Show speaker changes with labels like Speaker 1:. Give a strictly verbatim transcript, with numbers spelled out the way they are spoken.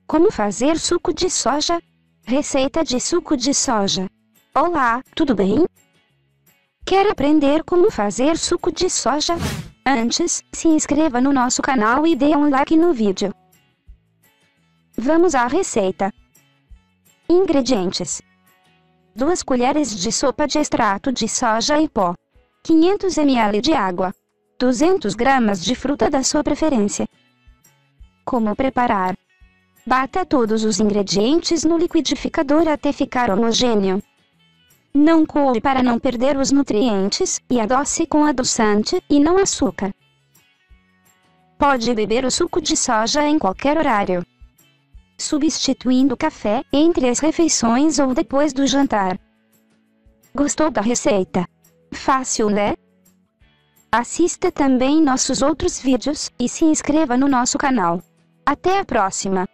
Speaker 1: Como fazer suco de soja? Receita de suco de soja. Olá, tudo bem? Quer aprender como fazer suco de soja? Antes, se inscreva no nosso canal e dê um like no vídeo. Vamos à receita. Ingredientes: duas colheres de sopa de extrato de soja em pó, quinhentos mililitros de água, duzentas gramas de fruta da sua preferência. Como preparar? Bata todos os ingredientes no liquidificador até ficar homogêneo. Não coe para não perder os nutrientes, e adoce com adoçante, e não açúcar. Pode beber o suco de soja em qualquer horário, substituindo o café, entre as refeições ou depois do jantar. Gostou da receita? Fácil, né? Assista também nossos outros vídeos, e se inscreva no nosso canal. Até a próxima!